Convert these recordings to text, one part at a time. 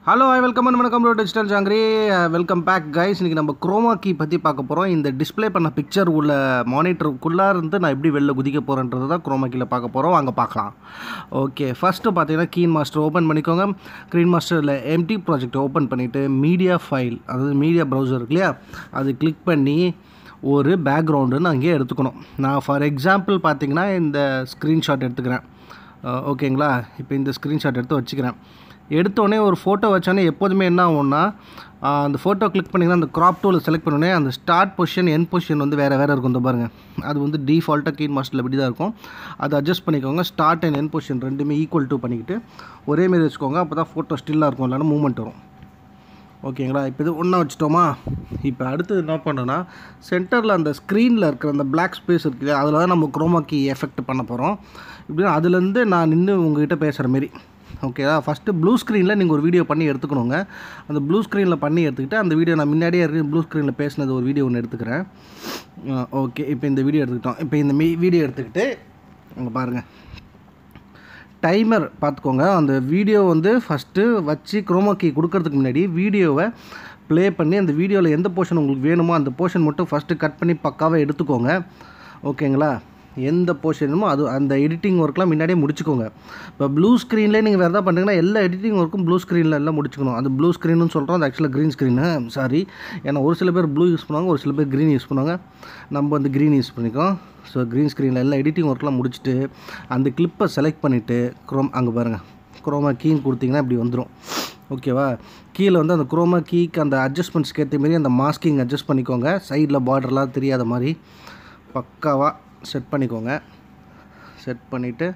Hello, I welcome to Digital Jangri. Welcome back guys. இன்னைக்கு நம்ம chroma key பத்தி பார்க்க போறோம். இந்த டிஸ்ப்ளே பண்ண பிக்சர் உள்ள மானிட்டருக்குள்ள இருந்து நான் எப்படி வெளில குதிக்க போறேன்றது தான் chroma keyல பார்க்க போறோம். வாங்க பார்க்கலாம். ஓகே, ஃபர்ஸ்ட் பாத்தீங்கன்னா கீன் மாஸ்டர் ஓபன் பண்ணிக்கோங்க. கீன் மாஸ்டர்ல எம்டி ப்ராஜெக்ட் ஓபன் பண்ணிட்டு மீடியா ஃபைல், அதாவது மீடியா ப்ரௌசர் இருக்கு இல்லையா, அது கிளிக் பண்ணி ஒரு பேக்ரவுண்டுன்னு அங்கேயே எடுத்துக்கணும். நான் ஃபார் எக்ஸாம்பிள் பார்த்தீங்கன்னா இந்த ஸ்க்ரீன்ஷாட் எடுத்துக்கிறேன். ஓகேங்களா, இப்போ இந்த ஸ்க்ரீன்ஷாட் எடுத்து வச்சுக்கிறேன். எடுத்தோடனே ஒரு ஃபோட்டோ வச்சோடனே எப்போதுமே என்ன ஆகும்னா, அந்த ஃபோட்டோ கிளிக் பண்ணிங்கன்னா அந்த க்ராப் டூலை செலக்ட் பண்ணோடனே அந்த ஸ்டார்ட் பொசிஷன் என் பொசிஷன் வந்து வேறு இருக்கும். இந்த பாருங்கள், அது வந்து டிஃபால்ட்டாக கீன் மாஸ்டரில் இப்படி தான் இருக்கும். அதை அட்ஜஸ்ட் பண்ணிக்கோங்க. ஸ்டார்ட் அண்ட் என் பொசிஷன் ரெண்டுமே ஈக்குவல் டு பண்ணிக்கிட்டு ஒரேமாரி வச்சுக்கோங்க. அப்போ தான் ஃபோட்டோ ஸ்டில்லாக இருக்கும், இல்லைன்னா மூவ்மெண்ட் வரும். ஓகேங்களா, இப்போ இது ஒன்றா வச்சுட்டோமா. இப்போ அடுத்தது என்ன பண்ணோன்னா, சென்டரில் அந்த ஸ்க்ரீனில் இருக்கிற அந்த பிளாக் ஸ்பேஸ் இருக்குது, அதில் தான் நம்ம குரோமா கீ எஃபெக்ட் பண்ண போகிறோம். இப்படி அதுலேருந்து நான் நின்று உங்கள்கிட்ட பேசுகிற மாரி. ஓகேவா, ஃபஸ்ட்டு ப்ளூ ஸ்க்ரீனில் நீங்கள் ஒரு வீடியோ பண்ணி எடுத்துக்கணுங்க. அந்த ப்ளூ ஸ்க்ரீனில் பண்ணி எடுத்துக்கிட்டு அந்த வீடியோ நான் முன்னாடியே இருக்கு ப்ளூ ஸ்க்ரீனில் பேசினது ஒரு வீடியோ ஒன்று எடுத்துக்கிறேன். ஓகே, இப்போ இந்த வீடியோ எடுத்துக்கிட்டோம். இப்போ இந்த வீடியோ எடுத்துக்கிட்டு அங்கே பாருங்கள், டைமர் பார்த்துக்கோங்க. அந்த வீடியோ வந்து ஃபஸ்ட்டு வச்சு குரோமா கீ கொடுக்கறதுக்கு முன்னாடி வீடியோவை ப்ளே பண்ணி அந்த வீடியோவில் எந்த போர்ஷன் உங்களுக்கு வேணுமோ அந்த போர்ஷன் மட்டும் ஃபஸ்ட்டு கட் பண்ணி பக்காவாக எடுத்துக்கோங்க. ஓகேங்களா, எந்த போர்ஷனுமோ அது அந்த எடிட்டிங் ஒர்க்லாம் முன்னாடியே முடிச்சுக்கோங்க. இப்போ ப்ளூ ஸ்க்ரீன்லேயே நீங்கள் வேறு எதாவது பண்ணுறீங்கன்னா எல்லா எடிட்டிங் ஒர்க்கும் ப்ளூ ஸ்க்ரீனில் எல்லாம் முடிச்சுக்கணும். அது ப்ளூ ஸ்க்ரீன்னு சொல்கிறோம், அது ஆக்சுவலாக க்ரீன் ஸ்க்ரீனு. சாரி, ஏன்னா ஒரு சில பேர் ப்ளூ யூஸ் பண்ணுவாங்க, ஒரு சில பேர் க்ரீன் யூஸ் பண்ணுவாங்க. நம்ம வந்து க்ரீன் யூஸ் பண்ணிக்கோம். ஸோ க்ரீன் ஸ்க்ரீனில் எல்லாம் எடிட்டிங் ஒர்க்லாம் முடிச்சுட்டு அந்த கிளிப்பை செலக்ட் பண்ணிவிட்டு அங்கே பாருங்கள், குரோமா கீன்னு கொடுத்தீங்கன்னா இப்படி வந்துடும். ஓகேவா, கீழே வந்து அந்த குரோமா கீக்கு அந்த அட்ஜஸ்ட்மெண்ட்ஸ்க்கு ஏற்ற மாரி அந்த மாஸ்கிங் அட்ஜஸ்ட் பண்ணிக்கோங்க. சைடில் பார்டர்லாம் தெரியாத மாதிரி பக்காவாக செட் பண்ணிக்கோங்க. செட் பண்ணிவிட்டு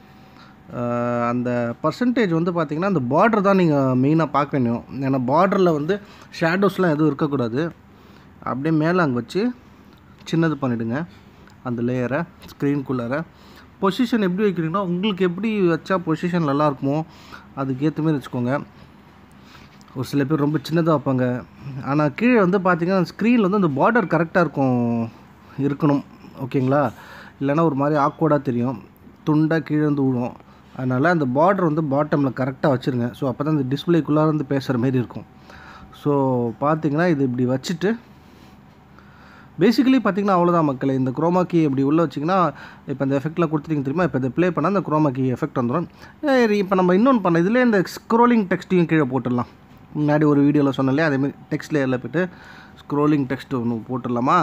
அந்த பர்சன்டேஜ் வந்து பார்த்திங்கன்னா அந்த பார்டர் தான் நீங்கள் மெயினாக பார்க்க வேணும். ஏன்னா பார்டரில் வந்து ஷேடோஸ்லாம் எதுவும் இருக்கக்கூடாது. அப்படியே மேலே அங்கே வச்சு சின்னது பண்ணிவிடுங்க அந்த லேயரை ஸ்க்ரீனுக்குள்ளார. பொசிஷன் எப்படி வைக்கிறீங்கன்னா உங்களுக்கு எப்படி வச்சா பொசிஷன் நல்லா இருக்குமோ அதுக்கேற்ற மாதிரி வச்சுக்கோங்க. ஒரு சில பேர் ரொம்ப சின்னதாக வைப்பாங்க. ஆனால் கீழே வந்து பார்த்திங்கன்னா ஸ்க்ரீனில் வந்து அந்த பார்டர் கரெக்டாக இருக்கணும். ஓகேங்களா, இல்லைனா ஒரு மாதிரி ஆக்வர்டாக தெரியும், துண்டாக கீழே வந்து விழும். அதனால் அந்த பார்டர் வந்து பாட்டமில் கரெக்டாக வச்சுருங்க. ஸோ அப்போ தான் அந்த டிஸ்பிளேக்குள்ளே வந்து பேசுகிற மாரி இருக்கும். ஸோ பார்த்திங்கன்னா இது இப்படி வச்சுட்டு பேசிக்கலி பார்த்திங்கன்னா அவ்வளோதான் மக்களே. இந்த குரோமா கீ இப்படி உள்ளே வச்சிங்கன்னா இப்போ இந்த எஃபெக்ட்லாம் கொடுத்துட்டிங்க தெரியுமா. இப்போ இதை ப்ளே பண்ணால் அந்த குரோமா கீ எஃபெக்ட் வந்துடும். இப்போ நம்ம இன்னொன்று பண்ண இதில் இந்த ஸ்க்ரோலிங் டெக்ஸ்ட்டையும் கீழே போட்டுடலாம். முன்னாடி ஒரு வீடியோவில் சொன்னாலே அதேமாதிரி டெக்ஸ்ட் லேயரில் போய்ட்டு ஸ்க்ரோலிங் டெக்ஸ்ட் ஒன்று போட்டுடலாமா.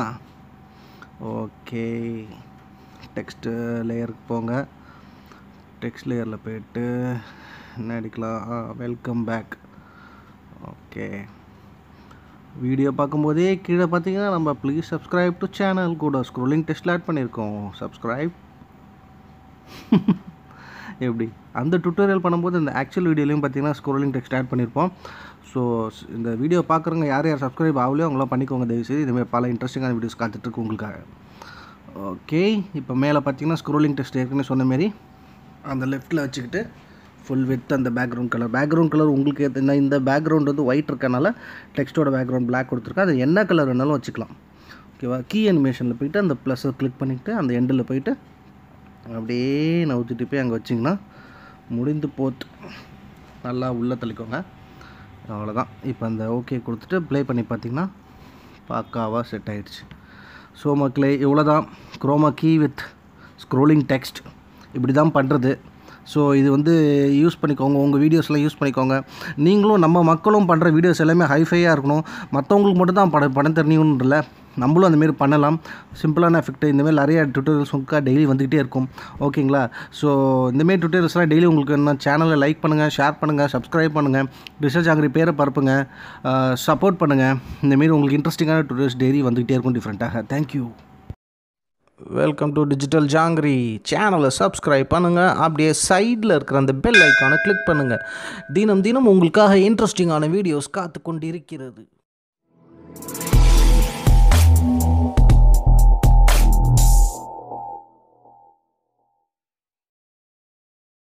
ஓகே, டெக்ஸ்ட்டு லேயருக்கு போங்க. டெக்ஸ்ட் லேயரில் போய்ட்டு என்ன அடிக்கலாம், வெல்கம் பேக். ஓகே, வீடியோ பார்க்கும்போதே கீழே பார்த்தீங்கன்னா நம்ம ப்ளீஸ் சப்ஸ்கிரைப் டு சேனல் கூட ஸ்க்ரோலிங் டெக்ஸ்ட்டில் ஆட் பண்ணியிருக்கோம். சப்ஸ்கிரைப் எப்படி அந்த டுட்டோரியல் பண்ணும்போது இந்த ஆக்சுவல் வீடியோலையும் பார்த்தீங்கன்னா ஸ்க்ரோலிங் டெக்ஸ்ட் ஆட் பண்ணியிருப்போம். ஸோ இந்த வீடியோ பார்க்குறவங்க யார் யார் சப்ஸ்கிரைப் ஆகலையோ அவங்களாம் பண்ணிக்கோங்க தயவுசெய்து. இதுமாதிரி பல இன்ட்ரெஸ்டிங்கான வீடியோஸ் காத்துட்ருக்கு உங்களுக்காக. ஓகே, இப்போ மேலே பார்த்தீங்கன்னா ஸ்க்ரோலிங் டெக்ஸ்ட் ஏற்கனவே சொன்ன மாரி அந்த லெஃப்ட்டில் வச்சுக்கிட்டு ஃபுல் வித் அந்த பேக்ரவுண்ட் கலர் உங்களுக்கு ஏற்ற இந்த பேக்ரவுண்ட் வந்து ஒயிட் இருக்கனால டெக்ஸ்ட்டோட பேக்ரவுண்ட் பிளாக் கொடுத்துருக்கேன். அது என்ன கலர் வேணாலும் வச்சுக்கலாம். ஓகேவா, கீ அனிமேஷனில் போய்ட்டு அந்த ப்ளஸ்ஸை கிளிக் பண்ணிவிட்டு அந்த எண்டில் போய்ட்டு அப்படியே நவுத்திட்டு போய் அங்கே வச்சிங்கன்னா முடிந்து போத்து நல்லா உள்ளே தள்ளிக்கோங்க. அவ்வளோதான். இப்போ அந்த ஓகே கொடுத்துட்டு ப்ளே பண்ணி பார்த்திங்கன்னா பக்காவாக செட் ஆகிடுச்சு. ஸோ மக்களே, இவ்வளோ தான் chroma key with scrolling text. இப்படி தான் பண்ணுறது. ஸோ இது வந்து யூஸ் பண்ணிக்கோங்க, உங்கள் வீடியோஸ்லாம் யூஸ் பண்ணிக்கோங்க. நீங்களும் நம்ம மக்களும் பண்ணுற வீடியோஸ் எல்லாமே ஹைஃபையாக இருக்கணும். மற்றவங்களுக்கு மட்டும் தான் படம் தெரியணும்னு இல்லை, நம்மளும் அந்தமாரி பண்ணலாம். சிம்பிளான எஃபெக்ட் இந்தமாதிரி நிறையா டுட்டோரியல்ஸ் உங்களுக்கு டெய்லி வந்துக்கிட்டே இருக்கும். ஓகேங்களா, ஸோ இந்தமாரி டுட்டோரியல்ஸ்லாம் டெய்லி உங்களுக்கு என்ன சேனலை லைக் பண்ணுங்கள், ஷேர் பண்ணுங்கள், சப்ஸ்கிரைப் பண்ணுங்கள், டிஜிட்டல் ஜாங்கிரி பேரை பரப்புங்க, சப்போர்ட் பண்ணுங்கள். இந்தமாரி உங்களுக்கு இன்ட்ரெஸ்டிங்கான டுட்டோரியல்ஸ் டெய்லி வந்துக்கிட்டே இருக்கும் டிஃப்ரெண்ட்டாக. Thank you. Welcome to digital Jangiri. சேனலை சப்ஸ்கிரைப் பண்ணுங்கள். அப்படியே சைடில் இருக்கிற அந்த பெல் ஐக்கானை கிளிக் பண்ணுங்கள். தினம் தினம் உங்களுக்காக இன்ட்ரெஸ்டிங்கான வீடியோஸ் காத்து கொண்டு இருக்கிறது.